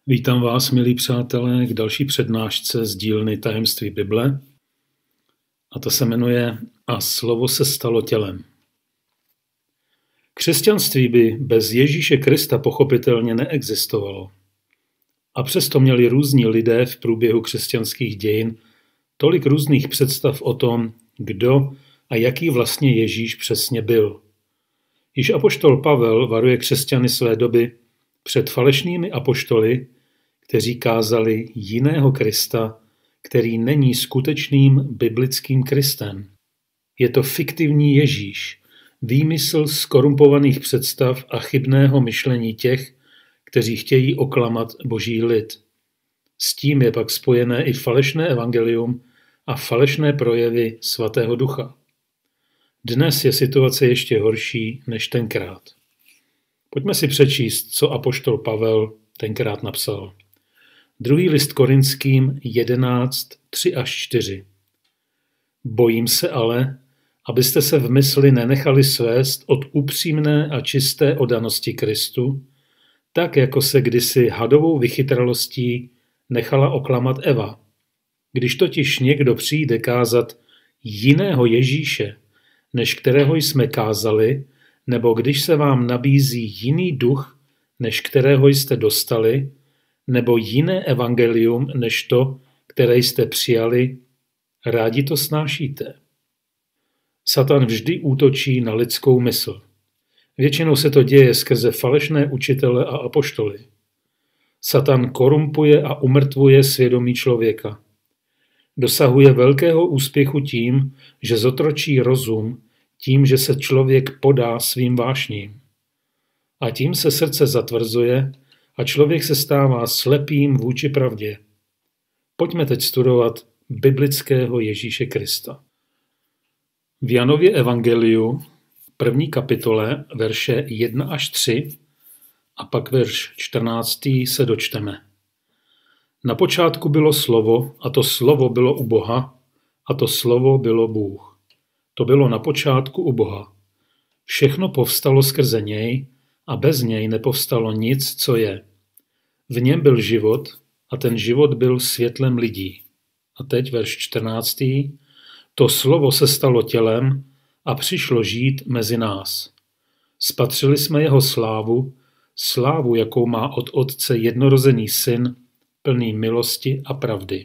Vítám vás, milí přátelé, k další přednášce z dílny Tajemství Bible. A to se jmenuje A slovo se stalo tělem. Křesťanství by bez Ježíše Krista pochopitelně neexistovalo. A přesto měli různí lidé v průběhu křesťanských dějin tolik různých představ o tom, kdo a jaký vlastně Ježíš přesně byl. Již apoštol Pavel varuje křesťany své doby před falešnými apoštoly, kteří kázali jiného Krista, který není skutečným biblickým Kristem. Je to fiktivní Ježíš, výmysl zkorumpovaných představ a chybného myšlení těch, kteří chtějí oklamat boží lid. S tím je pak spojené i falešné evangelium a falešné projevy Svatého Ducha. Dnes je situace ještě horší než tenkrát. Pojďme si přečíst, co apoštol Pavel tenkrát napsal. 2. list Korinským 11, 3 až 4. Bojím se ale, abyste se v mysli nenechali svést od upřímné a čisté oddanosti Kristu, tak jako se kdysi hadovou vychytralostí nechala oklamat Eva. Když totiž někdo přijde kázat jiného Ježíše, než kterého jsme kázali, nebo když se vám nabízí jiný duch, než kterého jste dostali, nebo jiné evangelium, než to, které jste přijali, rádi to snášíte. Satan vždy útočí na lidskou mysl. Většinou se to děje skrze falešné učitele a apoštoly. Satan korumpuje a umrtvuje svědomí člověka. Dosahuje velkého úspěchu tím, že zotročí rozum, tím, že se člověk podá svým vášním. A tím se srdce zatvrzuje a člověk se stává slepým vůči pravdě. Pojďme teď studovat biblického Ježíše Krista. V Janově evangeliu, 1. kapitole, verše 1 až 3 a pak verš 14. se dočteme. Na počátku bylo slovo, a to slovo bylo u Boha, a to slovo bylo Bůh. To bylo na počátku u Boha. Všechno povstalo skrze něj a bez něj nepovstalo nic, co je. V něm byl život a ten život byl světlem lidí. A teď verš 14. To slovo se stalo tělem a přišlo žít mezi nás. Spatřili jsme jeho slávu, slávu, jakou má od Otce jednorozený syn, plný milosti a pravdy.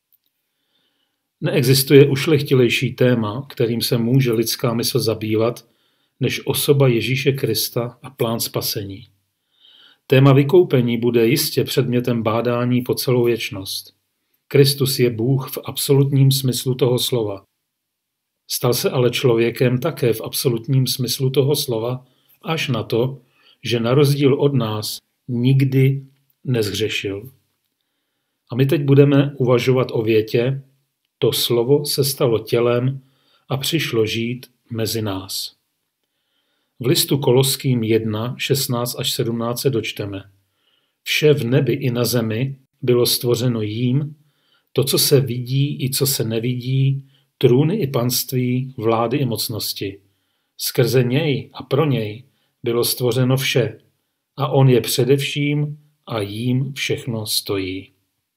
Neexistuje ušlechtilejší téma, kterým se může lidská mysl zabývat, než osoba Ježíše Krista a plán spasení. Téma vykoupení bude jistě předmětem bádání po celou věčnost. Kristus je Bůh v absolutním smyslu toho slova. Stal se ale člověkem také v absolutním smyslu toho slova, až na to, že na rozdíl od nás nikdy nezhřešil. A my teď budeme uvažovat o větě, to slovo se stalo tělem a přišlo žít mezi nás. V listu Koloským 1, 16 až 17 se dočteme. Vše v nebi i na zemi bylo stvořeno jím, to, co se vidí i co se nevidí, trůny i panství, vlády i mocnosti. Skrze něj a pro něj bylo stvořeno vše a on je především a jím všechno stojí.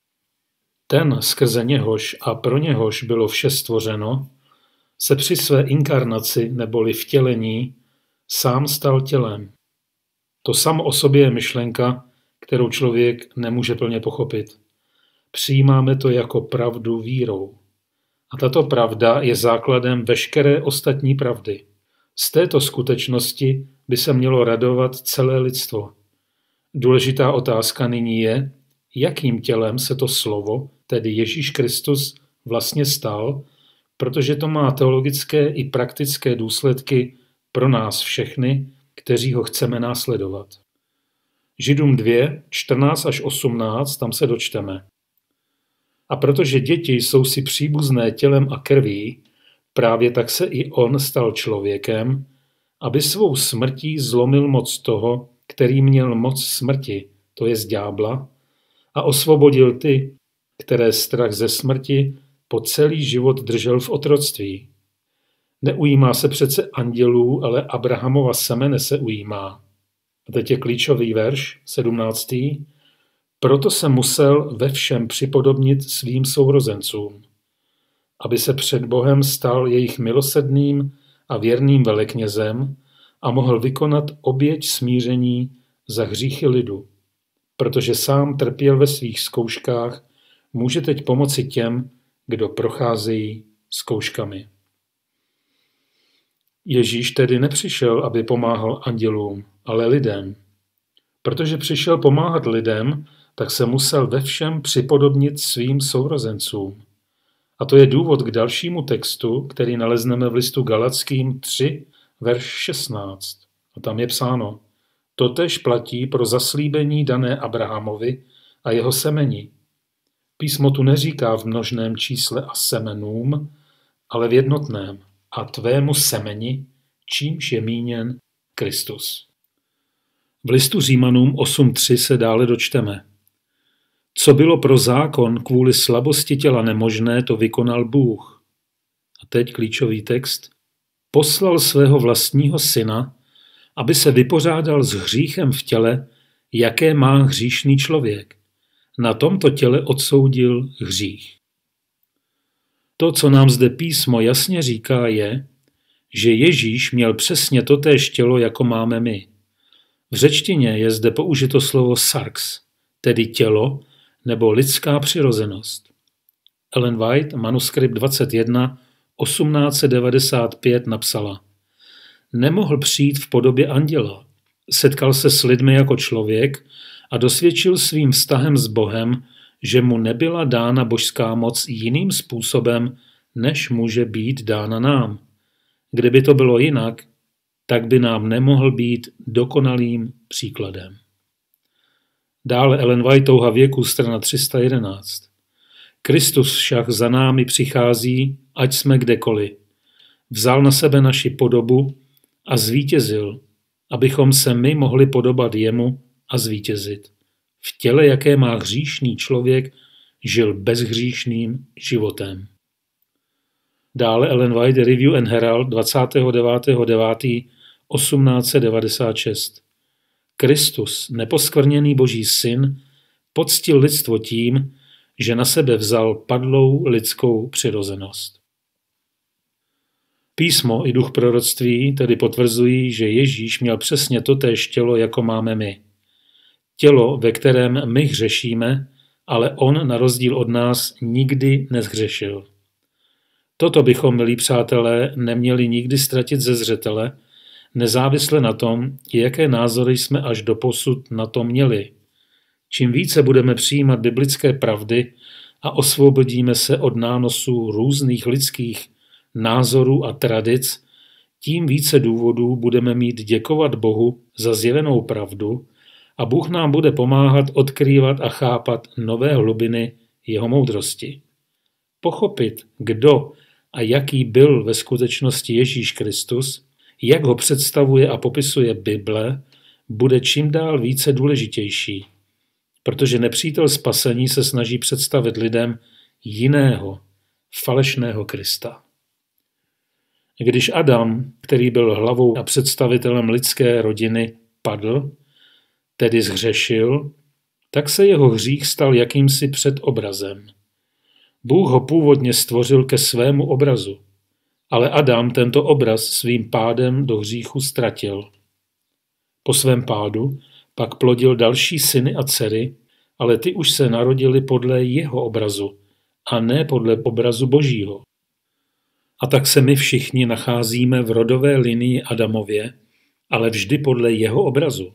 Ten, skrze něhož a pro něhož bylo vše stvořeno, se při své inkarnaci neboli vtělení sám stal tělem. To samo o sobě je myšlenka, kterou člověk nemůže plně pochopit. Přijímáme to jako pravdu vírou. A tato pravda je základem veškeré ostatní pravdy. Z této skutečnosti by se mělo radovat celé lidstvo. Důležitá otázka nyní je, jakým tělem se to slovo, tedy Ježíš Kristus, vlastně stal, protože to má teologické i praktické důsledky pro nás všechny, kteří ho chceme následovat. Židům 2, 14 až 18, tam se dočteme. A protože děti jsou si příbuzné tělem a krví, právě tak se i on stal člověkem, aby svou smrtí zlomil moc toho, který měl moc smrti, to jest ďábla, a osvobodil ty, které strach ze smrti po celý život držel v otroctví. Neujímá se přece andělů, ale Abrahamova semene se ujímá. A teď je klíčový verš, 17. Proto se musel ve všem připodobnit svým sourozencům, aby se před Bohem stal jejich milosrdným a věrným veleknězem a mohl vykonat oběť smíření za hříchy lidu. Protože sám trpěl ve svých zkouškách, může teď pomoci těm, kdo procházejí zkouškami. Ježíš tedy nepřišel, aby pomáhal andělům, ale lidem. Protože přišel pomáhat lidem, tak se musel ve všem připodobnit svým sourozencům. A to je důvod k dalšímu textu, který nalezneme v listu Galatským 3, verš 16. A tam je psáno: Totéž platí pro zaslíbení dané Abrahamovi a jeho semeni. Písmo tu neříká v množném čísle a semenům, ale v jednotném: a tvému semeni, čímž je míněn Kristus. V listu Římanům 8.3 se dále dočteme: Co bylo pro zákon kvůli slabosti těla nemožné, to vykonal Bůh. A teď klíčový text: Poslal svého vlastního syna, aby se vypořádal s hříchem v těle, jaké má hříšný člověk. Na tomto těle odsoudil hřích. To, co nám zde písmo jasně říká, je, že Ježíš měl přesně totéž tělo, jako máme my. V řečtině je zde použito slovo sarx, tedy tělo nebo lidská přirozenost. Ellen White, manuskript 21, 1895 napsala: Nemohl přijít v podobě anděla. Setkal se s lidmi jako člověk a dosvědčil svým vztahem s Bohem, že mu nebyla dána božská moc jiným způsobem, než může být dána nám. Kdyby to bylo jinak, tak by nám nemohl být dokonalým příkladem. Dále Ellen White, Touha věku, strana 311. Kristus však za námi přichází, ať jsme kdekoliv. Vzal na sebe naši podobu a zvítězil, abychom se my mohli podobat jemu a zvítězit. V těle, jaké má hříšný člověk, žil bezhříšným životem. Dále Ellen White, Review and Herald 29.9.1896. Kristus, neposkvrněný Boží syn, poctil lidstvo tím, že na sebe vzal padlou lidskou přirozenost. Písmo i duch proroctví tedy potvrzují, že Ježíš měl přesně totéž tělo, jako máme my. Tělo, ve kterém my hřešíme, ale on na rozdíl od nás nikdy nezhřešil. Toto bychom, milí přátelé, neměli nikdy ztratit ze zřetele, nezávisle na tom, jaké názory jsme až doposud na to měli. Čím více budeme přijímat biblické pravdy a osvobodíme se od nánosů různých lidských názorů a tradic, tím více důvodů budeme mít děkovat Bohu za zjevenou pravdu a Bůh nám bude pomáhat odkrývat a chápat nové hlubiny jeho moudrosti. Pochopit, kdo a jaký byl ve skutečnosti Ježíš Kristus, jak ho představuje a popisuje Bible, bude čím dál více důležitější, protože nepřítel spasení se snaží představit lidem jiného, falešného Krista. Když Adam, který byl hlavou a představitelem lidské rodiny, padl, tedy zhřešil, tak se jeho hřích stal jakýmsi předobrazem. Bůh ho původně stvořil ke svému obrazu, ale Adam tento obraz svým pádem do hříchu ztratil. Po svém pádu pak plodil další syny a dcery, ale ty už se narodili podle jeho obrazu a ne podle obrazu Božího. A tak se my všichni nacházíme v rodové linii Adamově, ale vždy podle jeho obrazu.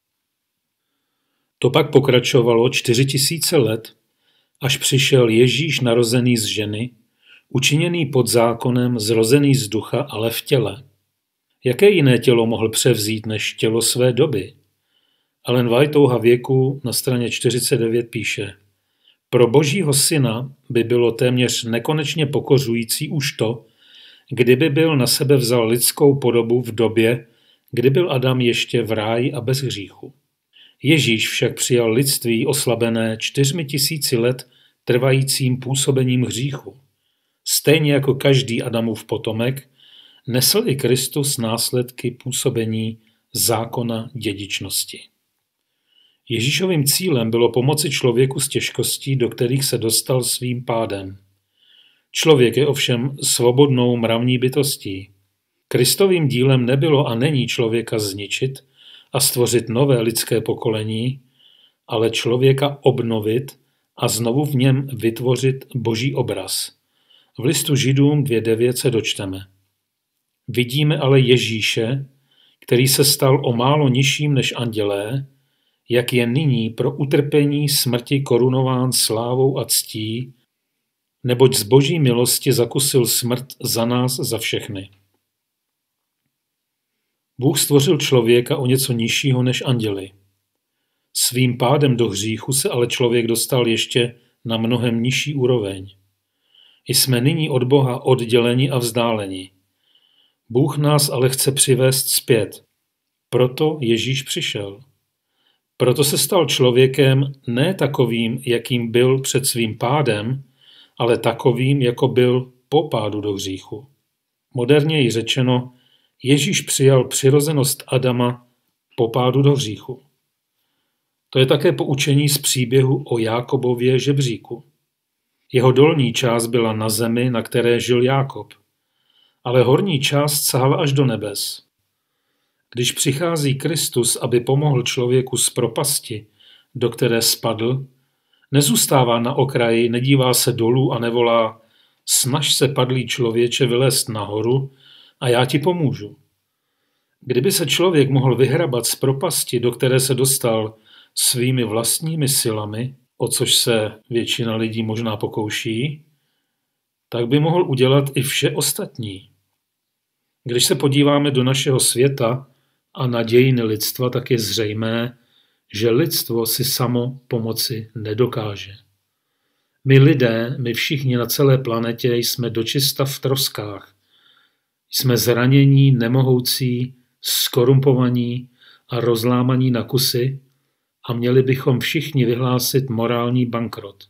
To pak pokračovalo 4000 let, až přišel Ježíš narozený z ženy, učiněný pod zákonem, zrozený z ducha, ale v těle. Jaké jiné tělo mohl převzít než tělo své doby? Ellen White, Touha věku, na straně 49 píše: Pro Božího syna by bylo téměř nekonečně pokořující už to, kdyby byl na sebe vzal lidskou podobu v době, kdy byl Adam ještě v ráji a bez hříchu. Ježíš však přijal lidství oslabené 4000 let trvajícím působením hříchu. Stejně jako každý Adamův potomek, nesl i Kristus následky působení zákona dědičnosti. Ježíšovým cílem bylo pomoci člověku z těžkostí, do kterých se dostal svým pádem. Člověk je ovšem svobodnou mravní bytostí. Kristovým dílem nebylo a není člověka zničit a stvořit nové lidské pokolení, ale člověka obnovit a znovu v něm vytvořit Boží obraz. V listu Židům 2.9 se dočteme. Vidíme ale Ježíše, který se stal o málo nižším než andělé, jak je nyní pro utrpení smrti korunován slávou a ctí, neboť z Boží milosti zakusil smrt za nás, za všechny. Bůh stvořil člověka o něco nižšího než anděli. Svým pádem do hříchu se ale člověk dostal ještě na mnohem nižší úroveň. Jsme nyní od Boha odděleni a vzdáleni. Bůh nás ale chce přivést zpět. Proto Ježíš přišel. Proto se stal člověkem ne takovým, jakým byl před svým pádem, ale takovým, jako byl po pádu do hříchu. Moderněji řečeno, Ježíš přijal přirozenost Adama po pádu do hříchu. To je také poučení z příběhu o Jákobově žebříku. Jeho dolní část byla na zemi, na které žil Jákob, ale horní část sahala až do nebes. Když přichází Kristus, aby pomohl člověku z propasti, do které spadl, nezůstává na okraji, nedívá se dolů a nevolá: snaž se, padlý člověče, vylézt nahoru a já ti pomůžu. Kdyby se člověk mohl vyhrabat z propasti, do které se dostal svými vlastními silami, o což se většina lidí možná pokouší, tak by mohl udělat i vše ostatní. Když se podíváme do našeho světa a na dějiny lidstva, tak je zřejmé, že lidstvo si samo pomoci nedokáže. My lidé, my všichni na celé planetě jsme dočista v troskách. Jsme zranění, nemohoucí, skorumpovaní a rozlámaní na kusy a měli bychom všichni vyhlásit morální bankrot.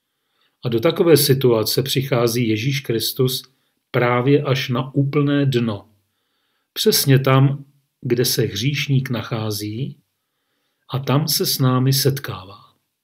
A do takové situace přichází Ježíš Kristus právě až na úplné dno. Přesně tam, kde se hříšník nachází, a tam se s námi setkává.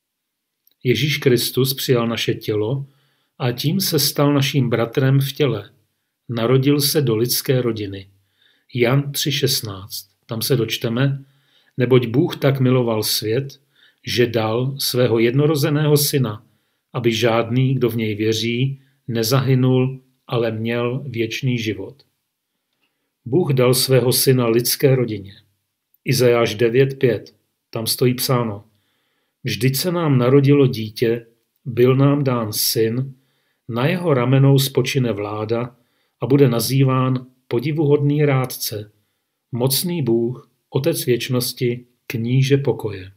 Ježíš Kristus přijal naše tělo a tím se stal naším bratrem v těle. Narodil se do lidské rodiny. Jan 3.16. Tam se dočteme, neboť Bůh tak miloval svět, že dal svého jednorozeného syna, aby žádný, kdo v něj věří, nezahynul, ale měl věčný život. Bůh dal svého syna lidské rodině. Izajáš 9.5. Tam stojí psáno: vždyť se nám narodilo dítě, byl nám dán syn, na jeho ramenou spočine vláda a bude nazýván podivuhodný rádce, mocný Bůh, Otec věčnosti, kníže pokoje.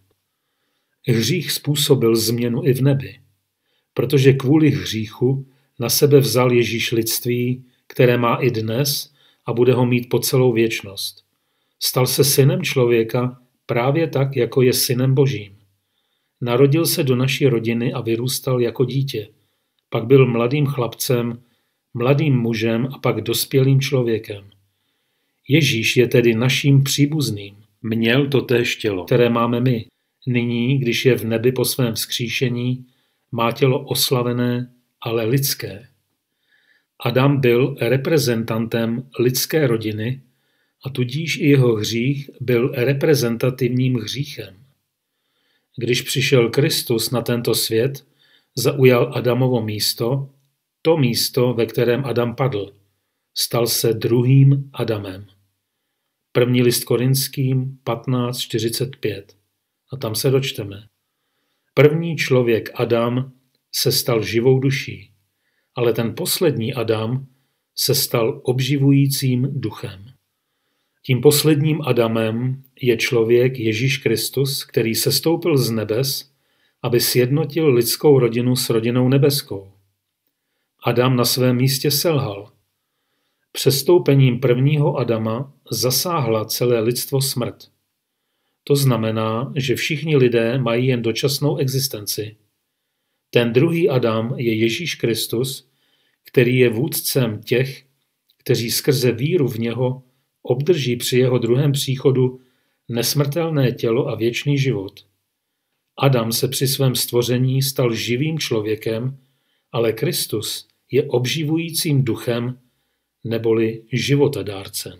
Hřích způsobil změnu i v nebi, protože kvůli hříchu na sebe vzal Ježíš lidství, které má i dnes a bude ho mít po celou věčnost. Stal se synem člověka právě tak, jako je synem Božím. Narodil se do naší rodiny a vyrůstal jako dítě. Pak byl mladým chlapcem, mladým mužem a pak dospělým člověkem. Ježíš je tedy naším příbuzným. Měl totéž tělo, které máme my. Nyní, když je v nebi po svém vzkříšení, má tělo oslavené, ale lidské. Adam byl reprezentantem lidské rodiny a tudíž i jeho hřích byl reprezentativním hříchem. Když přišel Kristus na tento svět, zaujal Adamovo místo, to místo, ve kterém Adam padl. Stal se druhým Adamem. První list Korinským 15.45. A tam se dočteme. První člověk Adam se stal živou duší, ale ten poslední Adam se stal obživujícím duchem. Tím posledním Adamem je člověk Ježíš Kristus, který sestoupil z nebes, aby sjednotil lidskou rodinu s rodinou nebeskou. Adam na svém místě selhal. Přestoupením prvního Adama zasáhla celé lidstvo smrt. To znamená, že všichni lidé mají jen dočasnou existenci. Ten druhý Adam je Ježíš Kristus, který je vůdcem těch, kteří skrze víru v něho obdrží při jeho druhém příchodu nesmrtelné tělo a věčný život. Adam se při svém stvoření stal živým člověkem, ale Kristus je obživujícím duchem neboli životadárcem.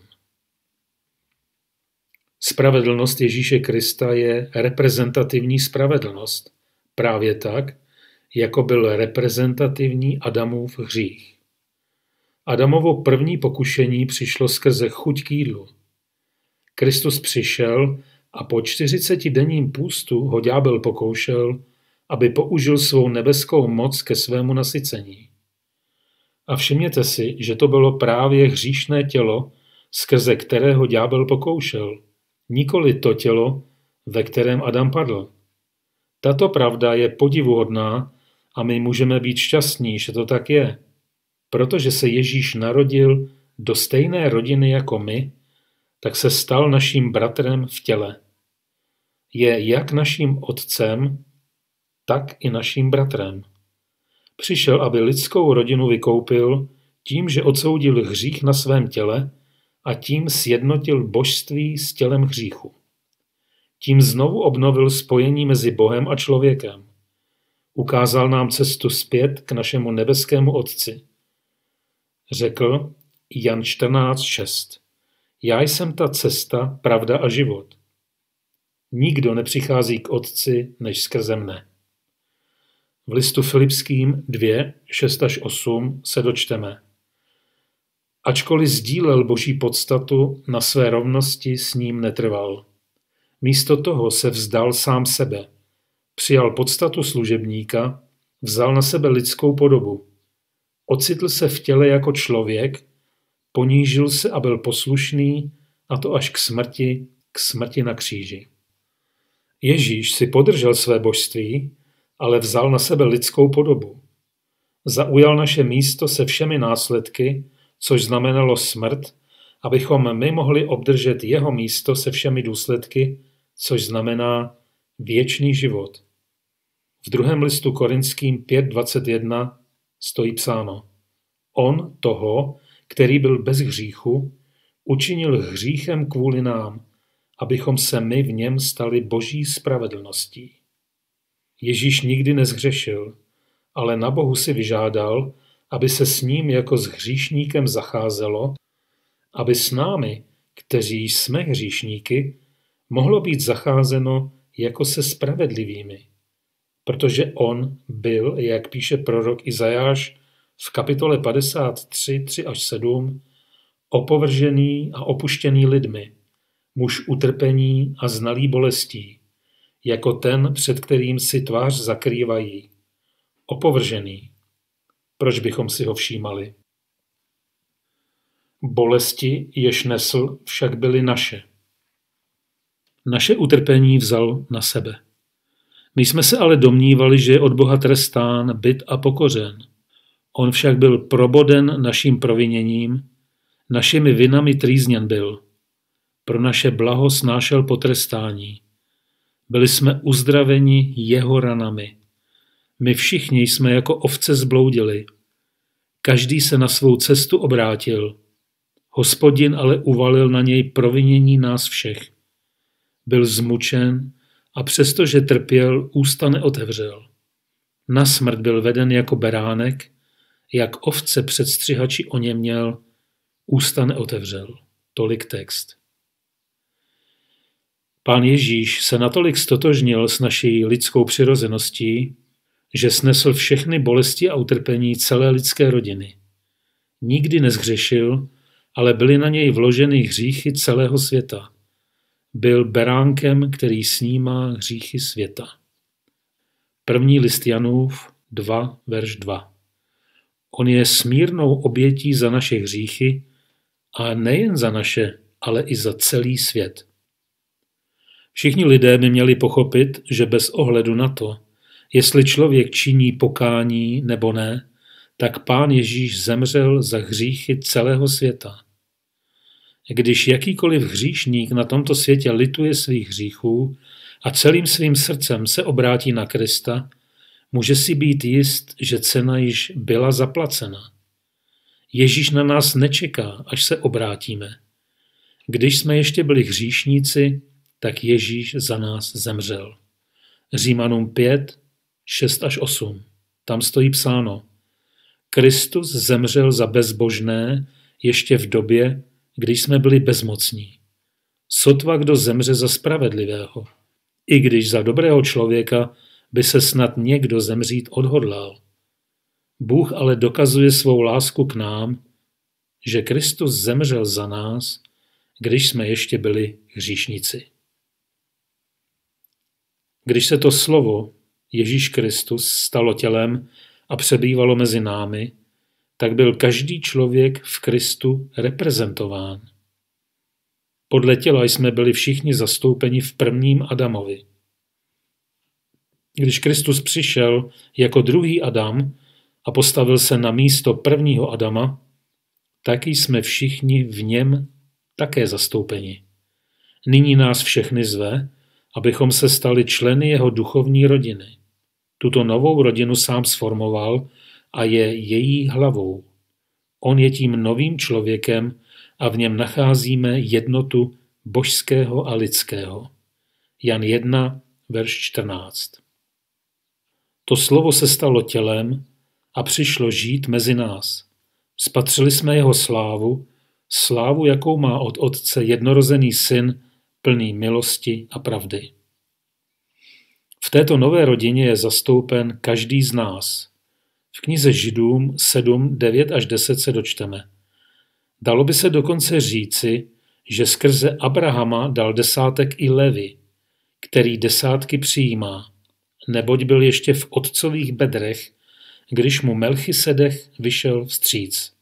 Spravedlnost Ježíše Krista je reprezentativní spravedlnost, právě tak, jako byl reprezentativní Adamův hřích. Adamovo první pokušení přišlo skrze chuť k jídlu. Kristus přišel a po 40denním půstu ho ďábel pokoušel, aby použil svou nebeskou moc ke svému nasycení. A všimněte si, že to bylo právě hříšné tělo, skrze kterého ďábel pokoušel, nikoli to tělo, ve kterém Adam padl. Tato pravda je podivuhodná a my můžeme být šťastní, že to tak je. Protože se Ježíš narodil do stejné rodiny jako my, tak se stal naším bratrem v těle. Je jak naším otcem, tak i naším bratrem. Přišel, aby lidskou rodinu vykoupil tím, že odsoudil hřích na svém těle a tím sjednotil božství s tělem hříchu. Tím znovu obnovil spojení mezi Bohem a člověkem. Ukázal nám cestu zpět k našemu nebeskému Otci. Řekl Jan 14:6. Já jsem ta cesta, pravda a život. Nikdo nepřichází k Otci než skrze mne. V listu Filipským 2:6-8 se dočteme. Ačkoliv sdílel Boží podstatu, na své rovnosti s ním netrval. Místo toho se vzdal sám sebe. Přijal podstatu služebníka, vzal na sebe lidskou podobu. Ocitl se v těle jako člověk, ponížil se a byl poslušný, a to až k smrti na kříži. Ježíš si podržel své božství, ale vzal na sebe lidskou podobu. Zaujal naše místo se všemi následky, což znamenalo smrt, abychom my mohli obdržet jeho místo se všemi důsledky, což znamená věčný život. V druhém listu Korinským 5:21 stojí psáno. On toho, který byl bez hříchu, učinil hříchem kvůli nám, abychom se my v něm stali Boží spravedlností. Ježíš nikdy nezhřešil, ale na Bohu si vyžádal, aby se s ním jako s hříšníkem zacházelo, aby s námi, kteří jsme hříšníky, mohlo být zacházeno jako se spravedlivými. Protože on byl, jak píše prorok Izajáš v kapitole 53, 3-7, opovržený a opuštěný lidmi, muž utrpení a znalý bolestí, jako ten, před kterým si tvář zakrývají. Opovržený. Proč bychom si ho všímali? Bolesti, jež nesl, však byly naše. Naše utrpení vzal na sebe. My jsme se ale domnívali, že je od Boha trestán, bit a pokořen. On však byl proboden naším proviněním, našimi vinami trýzněn byl. Pro naše blaho snášel potrestání. Byli jsme uzdraveni jeho ranami. My všichni jsme jako ovce zbloudili. Každý se na svou cestu obrátil. Hospodin ale uvalil na něj provinění nás všech. Byl zmučen a přestože trpěl, ústa neotevřel. Na smrt byl veden jako beránek, jak ovce před střihači oněměl, ústa neotevřel. Tolik text. Pán Ježíš se natolik stotožnil s naší lidskou přirozeností, že snesl všechny bolesti a utrpení celé lidské rodiny. Nikdy nezhřešil, ale byly na něj vloženy hříchy celého světa. Byl beránkem, který snímá hříchy světa. První list Janův 2, verš 2. On je smírnou obětí za naše hříchy a nejen za naše, ale i za celý svět. Všichni lidé by měli pochopit, že bez ohledu na to, jestli člověk činí pokání nebo ne, tak Pán Ježíš zemřel za hříchy celého světa. Když jakýkoliv hříšník na tomto světě lituje svých hříchů a celým svým srdcem se obrátí na Krista, může si být jist, že cena již byla zaplacena. Ježíš na nás nečeká, až se obrátíme. Když jsme ještě byli hříšníci, tak Ježíš za nás zemřel. Římanům 5, 6 až 8. Tam stojí psáno: Kristus zemřel za bezbožné ještě v době, když jsme byli bezmocní. Sotva kdo zemře za spravedlivého, i když za dobrého člověka by se snad někdo zemřít odhodlal. Bůh ale dokazuje svou lásku k nám, že Kristus zemřel za nás, když jsme ještě byli hříšníci. Když se to slovo Ježíš Kristus stalo tělem a přebývalo mezi námi, tak byl každý člověk v Kristu reprezentován. Podle těla jsme byli všichni zastoupeni v prvním Adamovi. Když Kristus přišel jako druhý Adam a postavil se na místo prvního Adama, tak jsme všichni v něm také zastoupeni. Nyní nás všechny zve, abychom se stali členy jeho duchovní rodiny. Tuto novou rodinu sám sformoval a je její hlavou. On je tím novým člověkem a v něm nacházíme jednotu božského a lidského. Jan 1, verš 14. To slovo se stalo tělem a přišlo žít mezi nás. Spatřili jsme jeho slávu, slávu, jakou má od Otce jednorozený syn, plný milosti a pravdy. V této nové rodině je zastoupen každý z nás. V knize Židům 7, 9 až 10 se dočteme. Dalo by se dokonce říci, že skrze Abrahama dal desátek i Levi, který desátky přijímá, neboť byl ještě v otcových bedrech, když mu Melchisedek vyšel vstříc.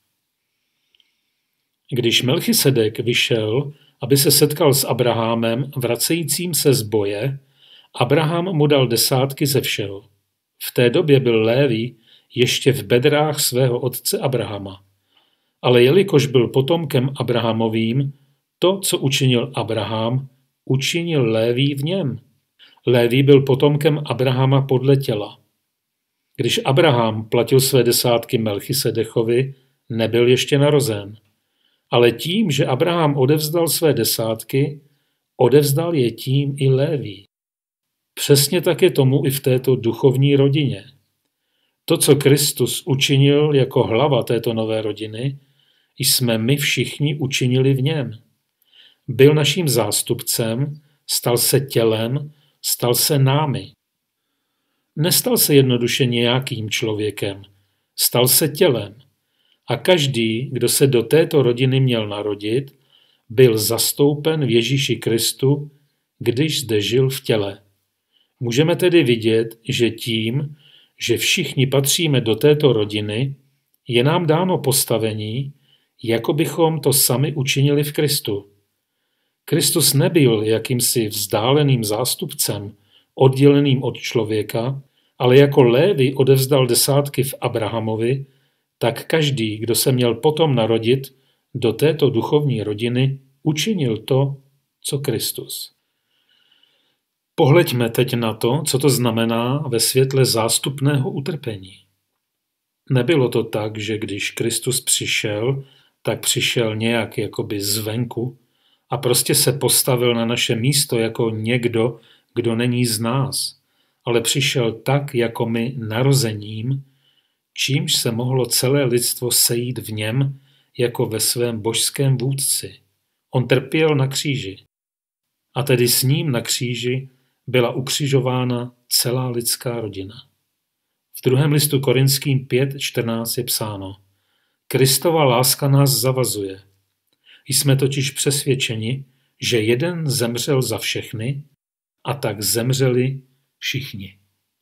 Když Melchisedek vyšel, aby se setkal s Abrahamem, vracejícím se z boje, Abraham mu dal desátky ze všeho. V té době byl Lévi ještě v bedrách svého otce Abrahama. Ale jelikož byl potomkem Abrahamovým, to, co učinil Abraham, učinil Lévi v něm. Lévi byl potomkem Abrahama podle těla. Když Abraham platil své desátky Melchisedechovi, nebyl ještě narozen. Ale tím, že Abraham odevzdal své desátky, odevzdal je tím i Lévi. Přesně tak je tomu i v této duchovní rodině. To, co Kristus učinil jako hlava této nové rodiny, jsme my všichni učinili v něm. Byl naším zástupcem, stal se tělem, stal se námi. Nestal se jednoduše nějakým člověkem, stal se tělem. A každý, kdo se do této rodiny měl narodit, byl zastoupen v Ježíši Kristu, když zde žil v těle. Můžeme tedy vidět, že tím, že všichni patříme do této rodiny, je nám dáno postavení, jako bychom to sami učinili v Kristu. Kristus nebyl jakýmsi vzdáleným zástupcem, odděleným od člověka, ale jako Lévi odevzdal desátky v Abrahamovi, tak každý, kdo se měl potom narodit do této duchovní rodiny, učinil to, co Kristus. Pohleďme teď na to, co to znamená ve světle zástupného utrpení. Nebylo to tak, že když Kristus přišel, tak přišel nějak jakoby zvenku a prostě se postavil na naše místo jako někdo, kdo není z nás, ale přišel tak jako my narozením, čímž se mohlo celé lidstvo sejít v něm jako ve svém božském vůdci. On trpěl na kříži. A tedy s ním na kříži byla ukřižována celá lidská rodina. V 2. listu Korinským 5:14 je psáno: Kristova láska nás zavazuje. Jsme totiž přesvědčeni, že jeden zemřel za všechny a tak zemřeli všichni.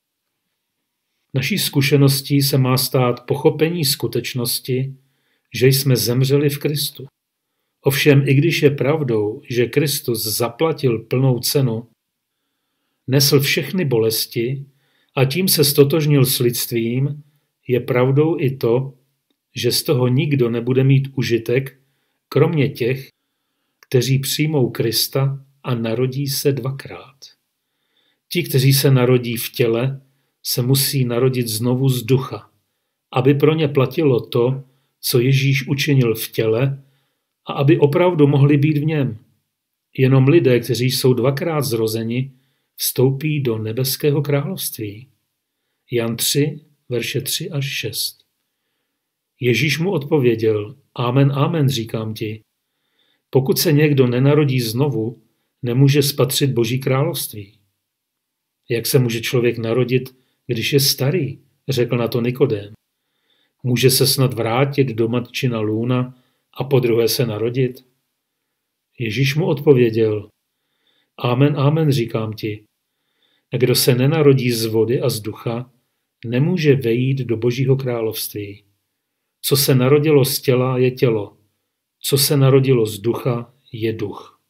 Naší zkušeností se má stát pochopení skutečnosti, že jsme zemřeli v Kristu. Ovšem, i když je pravdou, že Kristus zaplatil plnou cenu, nesl všechny bolesti a tím se stotožnil s lidstvím, je pravdou i to, že z toho nikdo nebude mít užitek, kromě těch, kteří přijmou Krista a narodí se dvakrát. Ti, kteří se narodí v těle, se musí narodit znovu z ducha, aby pro ně platilo to, co Ježíš učinil v těle, a aby opravdu mohli být v něm. Jenom lidé, kteří jsou dvakrát zrozeni, vstoupí do nebeského království. Jan 3, verše 3 až 6. Ježíš mu odpověděl, amen, amen, říkám ti. Pokud se někdo nenarodí znovu, nemůže spatřit Boží království. Jak se může člověk narodit, když je starý, řekl na to Nikodém. Může se snad vrátit do matčina lůna a podruhé se narodit? Ježíš mu odpověděl, amen, amen, říkám ti. A kdo se nenarodí z vody a z ducha, nemůže vejít do Božího království. Co se narodilo z těla, je tělo. Co se narodilo z ducha, je duch.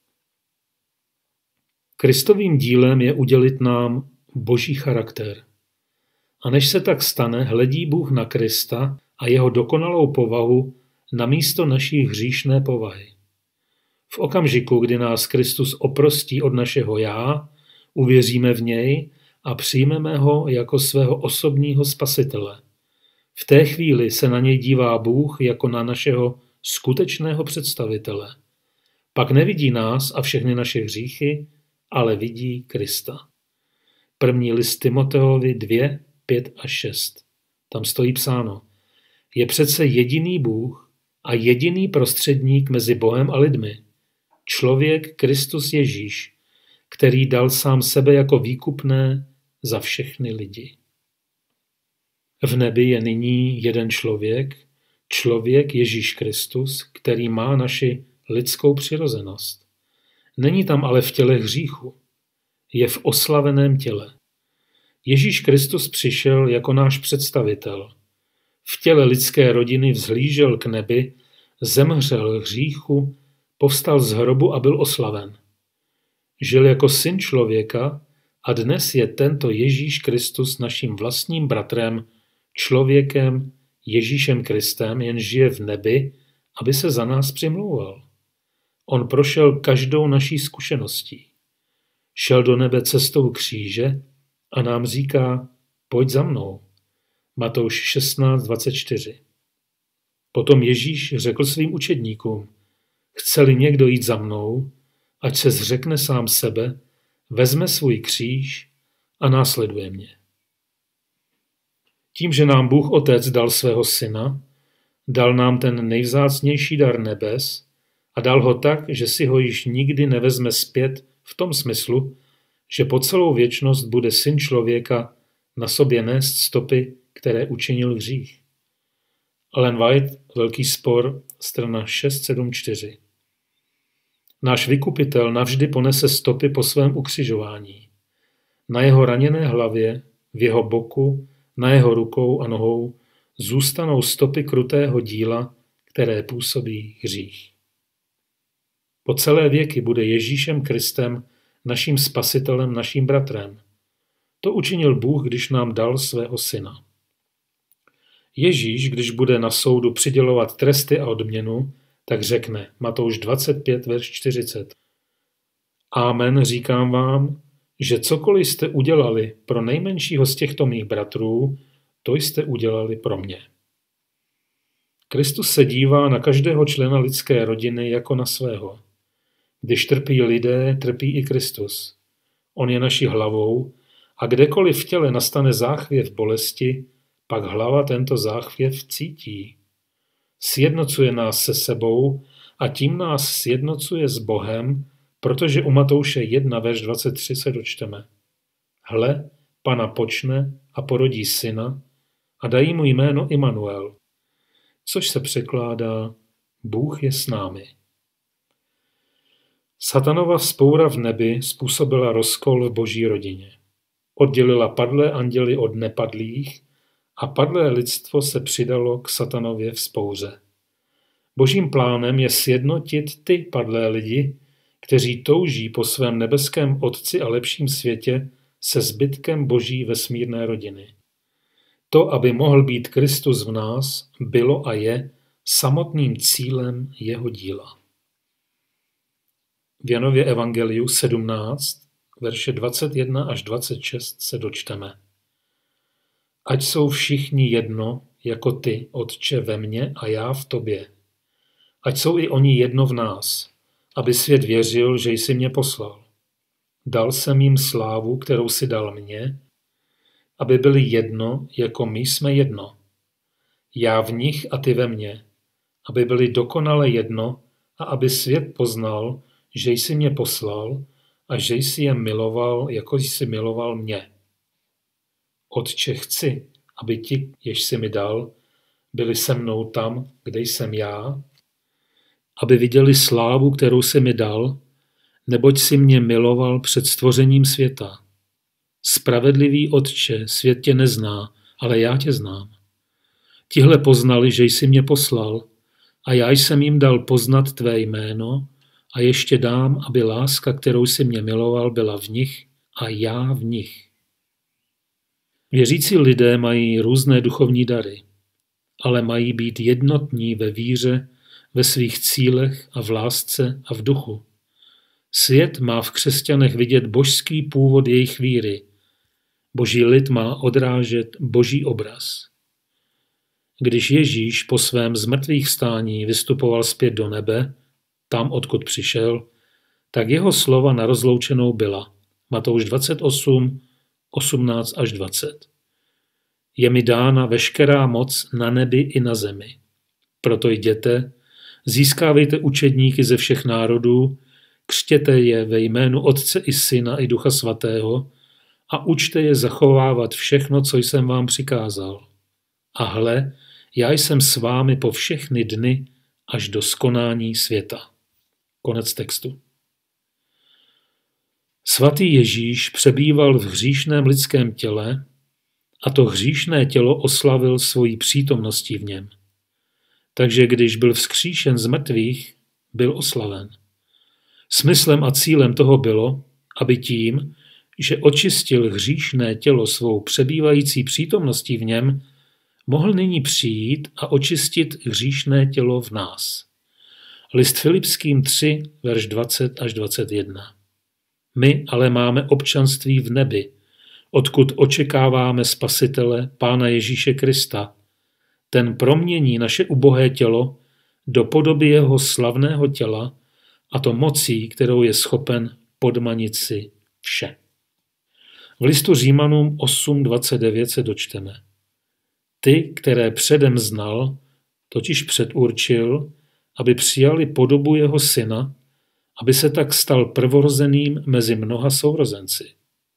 Kristovým dílem je udělit nám Boží charakter. A než se tak stane, hledí Bůh na Krista a jeho dokonalou povahu namísto naší hříšné povahy. V okamžiku, kdy nás Kristus oprostí od našeho já, uvěříme v něj a přijmeme ho jako svého osobního spasitele. V té chvíli se na něj dívá Bůh jako na našeho skutečného představitele. Pak nevidí nás a všechny naše hříchy, ale vidí Krista. První list Timoteovi 2, 5 a 6. Tam stojí psáno. Je přece jediný Bůh a jediný prostředník mezi Bohem a lidmi. Člověk Kristus Ježíš, který dal sám sebe jako výkupné za všechny lidi. V nebi je nyní jeden člověk Ježíš Kristus, který má naši lidskou přirozenost. Není tam ale v těle hříchu, je v oslaveném těle. Ježíš Kristus přišel jako náš představitel. V těle lidské rodiny vzhlížel k nebi, zemřel hříchu, povstal z hrobu a byl oslaven. Žil jako syn člověka a dnes je tento Ježíš Kristus naším vlastním bratrem, člověkem Ježíšem Kristem, jen žije v nebi, aby se za nás přimlouval. On prošel každou naší zkušeností. Šel do nebe cestou kříže a nám říká, pojď za mnou. Matouš 16:24. Potom Ježíš řekl svým učedníkům, chce-li někdo jít za mnou, ať se zřekne sám sebe, vezme svůj kříž a následuje mě. Tím, že nám Bůh Otec dal svého syna, dal nám ten nejvzácnější dar nebes a dal ho tak, že si ho již nikdy nevezme zpět v tom smyslu, že po celou věčnost bude syn člověka na sobě nést stopy, které učinil hřích. Ellen White, Velký spor, strana 674. Náš vykupitel navždy ponese stopy po svém ukřižování. Na jeho raněné hlavě, v jeho boku, na jeho rukou a nohou zůstanou stopy krutého díla, které působí hřích. Po celé věky bude Ježíšem Kristem naším spasitelem, naším bratrem. To učinil Bůh, když nám dal svého syna. Ježíš, když bude na soudu přidělovat tresty a odměnu, tak řekne, Matouš 25, verš 40. Amen, říkám vám, že cokoliv jste udělali pro nejmenšího z těchto mých bratrů, to jste udělali pro mě. Kristus se dívá na každého člena lidské rodiny jako na svého. Když trpí lidé, trpí i Kristus. On je naší hlavou a kdekoliv v těle nastane záchvěv bolesti, pak hlava tento záchvěv cítí. Sjednocuje nás se sebou a tím nás sjednocuje s Bohem, protože u Matouše 1, verš 23 se dočteme. Hle, Pana počne a porodí syna a dají mu jméno Immanuel, což se překládá Bůh je s námi. Satanova vzpoura v nebi způsobila rozkol v boží rodině. Oddělila padlé anděly od nepadlých a padlé lidstvo se přidalo k satanově vzpouře. Božím plánem je sjednotit ty padlé lidi, kteří touží po svém nebeském Otci a lepším světě se zbytkem boží vesmírné rodiny. To, aby mohl být Kristus v nás, bylo a je samotným cílem jeho díla. V Janově evangeliu 17, verše 21 až 26 se dočteme. Ať jsou všichni jedno, jako ty, Otče, ve mně a já v tobě. Ať jsou i oni jedno v nás, aby svět věřil, že jsi mě poslal. Dal jsem jim slávu, kterou si dal mně, aby byli jedno, jako my jsme jedno. Já v nich a ty ve mně, aby byli dokonale jedno a aby svět poznal, že jsi mě poslal a že jsi je miloval, jako jsi miloval mě. Otče, chci, aby ti, jež jsi mi dal, byli se mnou tam, kde jsem já, aby viděli slávu, kterou jsi mi dal, neboť jsi mě miloval před stvořením světa. Spravedlivý Otče, svět tě nezná, ale já tě znám. Tihle poznali, že jsi mě poslal, a já jsem jim dal poznat tvé jméno a ještě dám, aby láska, kterou jsi mě miloval, byla v nich a já v nich. Věřící lidé mají různé duchovní dary, ale mají být jednotní ve víře, ve svých cílech a v lásce a v duchu. Svět má v křesťanech vidět božský původ jejich víry. Boží lid má odrážet boží obraz. Když Ježíš po svém zmrtvýchvstání vystupoval zpět do nebe, tam, odkud přišel, tak jeho slova na rozloučenou byla. Matouš 28, 18 až 20. Je mi dána veškerá moc na nebi i na zemi. Proto jděte, získávejte učedníky ze všech národů, křtěte je ve jménu Otce i Syna i Ducha Svatého a učte je zachovávat všechno, co jsem vám přikázal. A hle, já jsem s vámi po všechny dny až do skonání světa. Konec textu. Svatý Ježíš přebýval v hříšném lidském těle a to hříšné tělo oslavil svojí přítomností v něm. Takže když byl vzkříšen z mrtvých, byl oslaven. Smyslem a cílem toho bylo, aby tím, že očistil hříšné tělo svou přebývající přítomností v něm, mohl nyní přijít a očistit hříšné tělo v nás. List Filipským 3, verš 20 až 21. My ale máme občanství v nebi, odkud očekáváme Spasitele, Pána Ježíše Krista. Ten promění naše ubohé tělo do podoby jeho slavného těla, a to mocí, kterou je schopen podmanit si vše. V listu Římanům 8.29 se dočteme. Ty, které předem znal, totiž předurčil, aby přijali podobu jeho syna, aby se tak stal prvorozeným mezi mnoha sourozenci.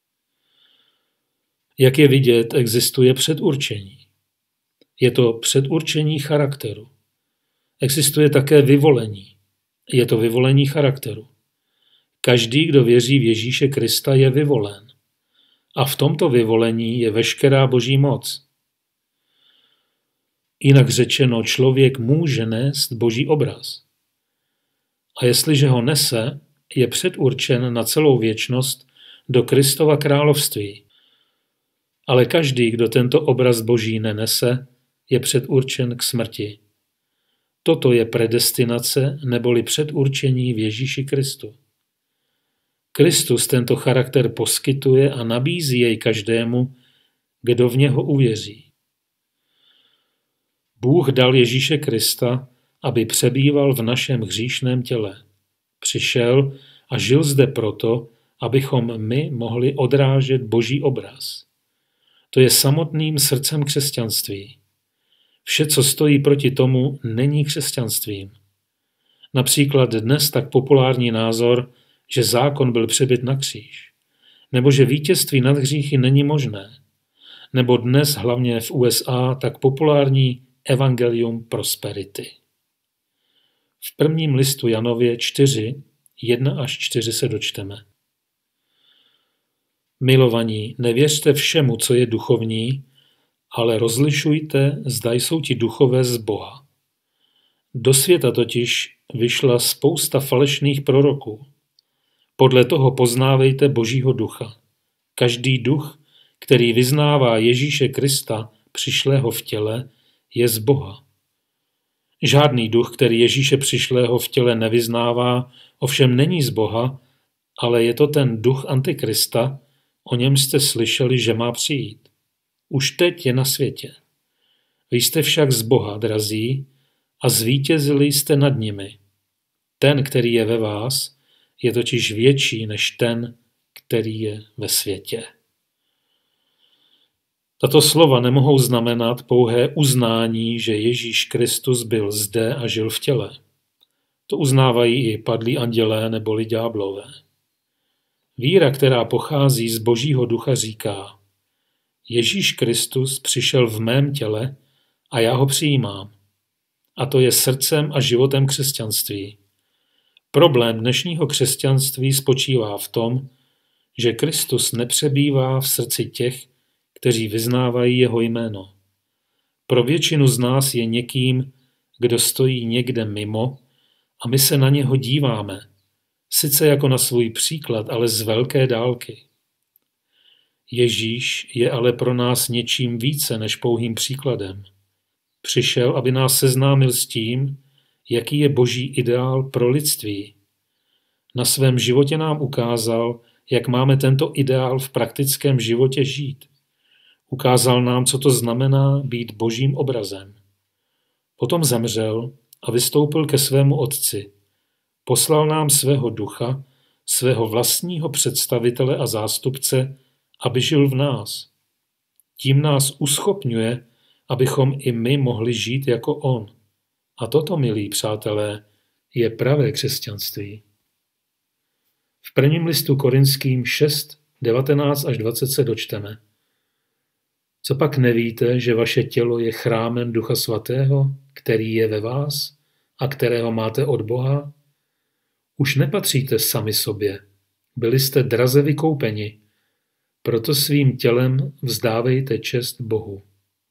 Jak je vidět, existuje předurčení. Je to předurčení charakteru. Existuje také vyvolení. Je to vyvolení charakteru. Každý, kdo věří v Ježíše Krista, je vyvolen. A v tomto vyvolení je veškerá boží moc. Jinak řečeno, člověk může nést boží obraz. A jestliže ho nese, je předurčen na celou věčnost do Kristova království. Ale každý, kdo tento obraz boží nenese, je předurčen k smrti. Toto je predestinace neboli předurčení v Ježíši Kristu. Kristus tento charakter poskytuje a nabízí jej každému, kdo v něho uvěří. Bůh dal Ježíše Krista, aby přebýval v našem hříšném těle. Přišel a žil zde proto, abychom my mohli odrážet boží obraz. To je samotným srdcem křesťanství. Vše, co stojí proti tomu, není křesťanstvím. Například dnes tak populární názor, že zákon byl přebit na kříž, nebo že vítězství nad hříchy není možné, nebo dnes hlavně v USA tak populární evangelium prosperity. V prvním listu Janově 4, 1 až 4 se dočteme. Milovaní, nevěřte všemu, co je duchovní, ale rozlišujte, zda jsou ti duchové z Boha. Do světa totiž vyšla spousta falešných proroků. Podle toho poznávejte Božího ducha. Každý duch, který vyznává Ježíše Krista, přišlého v těle, je z Boha. Žádný duch, který Ježíše přišlého v těle nevyznává, ovšem není z Boha, ale je to ten duch Antikrista, o něm jste slyšeli, že má přijít. Už teď je na světě. Vy jste však z Boha, drazí, a zvítězili jste nad nimi. Ten, který je ve vás, je totiž větší než ten, který je ve světě. Tato slova nemohou znamenat pouhé uznání, že Ježíš Kristus byl zde a žil v těle. To uznávají i padlí andělé neboli ďáblové. Víra, která pochází z Božího ducha, říká: Ježíš Kristus přišel v mém těle a já ho přijímám. A to je srdcem a životem křesťanství. Problém dnešního křesťanství spočívá v tom, že Kristus nepřebývá v srdci těch, kteří vyznávají jeho jméno. Pro většinu z nás je někým, kdo stojí někde mimo, a my se na něho díváme, sice jako na svůj příklad, ale z velké dálky. Ježíš je ale pro nás něčím více než pouhým příkladem. Přišel, aby nás seznámil s tím, jaký je Boží ideál pro lidství. Na svém životě nám ukázal, jak máme tento ideál v praktickém životě žít. Ukázal nám, co to znamená být Božím obrazem. Potom zemřel a vystoupil ke svému Otci. Poslal nám svého ducha, svého vlastního představitele a zástupce, aby žil v nás. Tím nás uschopňuje, abychom i my mohli žít jako on. A toto, milí přátelé, je pravé křesťanství. V prvním listu Korinským 6, 19 až 20 se dočteme: Co pak nevíte, že vaše tělo je chrámem Ducha Svatého, který je ve vás a kterého máte od Boha? Už nepatříte sami sobě, byli jste draze vykoupeni, proto svým tělem vzdávejte čest Bohu.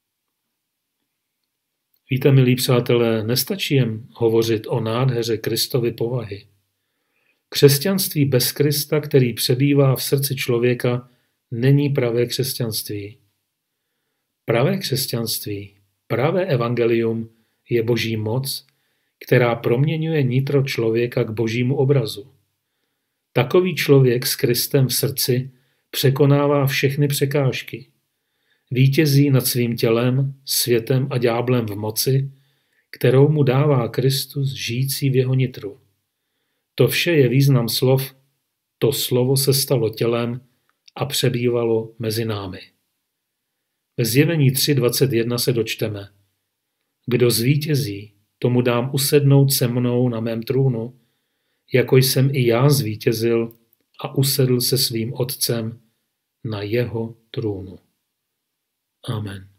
Víte, milí přátelé, nestačí jen hovořit o nádheře Kristovy povahy. Křesťanství bez Krista, který přebývá v srdci člověka, není pravé křesťanství. Pravé křesťanství, pravé evangelium je Boží moc, která proměňuje nitro člověka k Božímu obrazu. Takový člověk s Kristem v srdci překonává všechny překážky. Vítězí nad svým tělem, světem a ďáblem v moci, kterou mu dává Kristus žijící v jeho nitru. To vše je význam slov: to slovo se stalo tělem a přebývalo mezi námi. Ve Zjevení 3.21 se dočteme: Kdo zvítězí, tomu dám usednout se mnou na mém trůnu, jako jsem i já zvítězil a usedl se svým Otcem na jeho trůnu. Amen.